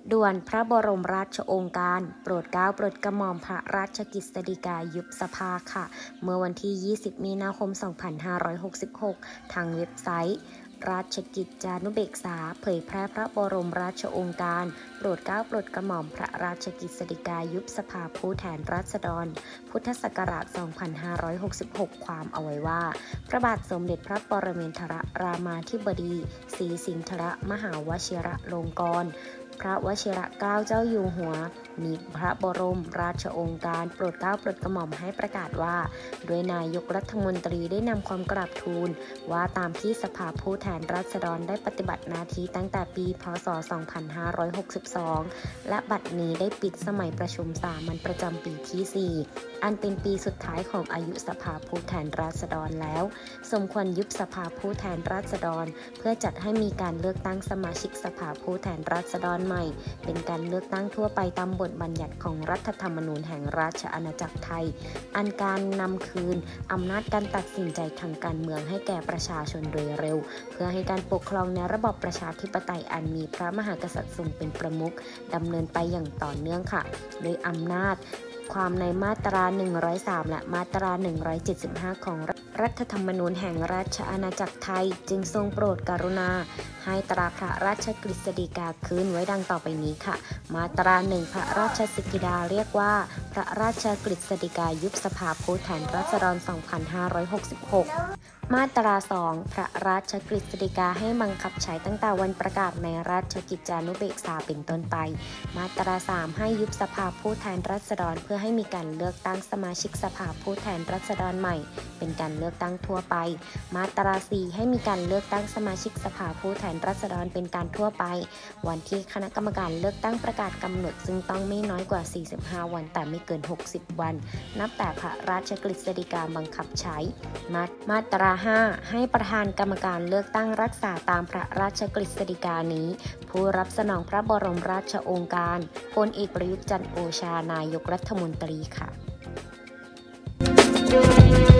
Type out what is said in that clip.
ด่วนพระบรมราชโองการโปรดเกล้าโปรดกระหม่อมพระราชกฤษฎีกายุบสภาค่ะเมื่อวันที่ 20 มีนาคม 2566 ทางเว็บไซต์ราชกิจจานุเบกษาเผยแพร่พระบรมราชโองการโปรดเกล้าโปรดกระหม่อมพระราชกฤษฎีกายุบสภาผู้แทนราษฎรพุทธศักราช 2566 ความเอาไว้ว่าพระบาทสมเด็จพระปรมินทรรามาธิบดีศรีสินธรมหาวชิรลงกรณ์พระวชิรเกล้าเจ้าอยู่หัวมีพระบรมราชโองการโปรดเกล้าโปรดกระหม่อมให้ประกาศว่าโดยนายกรัฐมนตรีได้นำความกราบทูลว่าตามที่สภาผู้แทนราษฎรได้ปฏิบัติหน้าที่ตั้งแต่ปีพ.ศ. 2562 และบัดนี้ได้ปิดสมัยประชุมสามัญประจำปีที่ 4 อันเป็นปีสุดท้ายของอายุสภาผู้แทนราษฎรแล้วสมควรยุบสภาผู้แทนราษฎรเพื่อจัดให้มีการเลือกตั้งสมาชิกสภาผู้แทนราษฎรใหม่เป็นการเลือกตั้งทั่วไปตามบทบัญญัติของรัฐธรรมนูญแห่งราชอาณาจักรไทยอันการนำคืนอำนาจการตัดสินใจทางการเมืองให้แก่ประชาชนโดยเร็วเพื่อให้การปกครองในระบอบประชาธิปไตยอันมีพระมหากษัตริย์ทรงเป็นประมุขดำเนินไปอย่างต่อเนื่องค่ะโดยอำนาจความในมาตรา 103 และมาตรา 175 ของรัฐธรรมนูญแห่งราชอาณาจักรไทยจึงทรงโปรดกรุณาให้ตราพระราชกฤษฎีกาคืนไว้ดังต่อไปนี้ค่ะมาตรา 1 พระราชกิจาเรียกว่าพระราชกฤษฎีกายุบสภาผู้แทนราษฎร 2566 มาตรา 2 พระราชกฤษฎีกาให้บังคับใช้ตั้งแต่วันประกาศในราชกิจจานุเบกษาเป็นต้นไปมาตรา 3 ให้ยุบสภาผู้แทนราษฎรเพื่อให้มีการเลือกตั้งสมาชิกสภาผู้แทนราษฎรใหม่เป็นการเลือกตั้งทั่วไปมาตรา 4 ให้มีการเลือกตั้งสมาชิกสภาผู้แทนราษฎรเป็นการทั่วไปวันที่คณะกรรมการเลือกตั้งประกาศกำหนดซึ่งต้องไม่น้อยกว่า 45 วันแต่ไม่เกิน 60 วันนับแต่พระราชกฤษฎีกาบังคับใช้มาตรา 5 ให้ประธานกรรมการเลือกตั้งรักษาตามพระราชกฤษฎีกานี้ผู้รับสนองพระบรมราชโองการพลเอกประยุทธ์จันทร์โอชานายกรัฐมนตรีค่ะ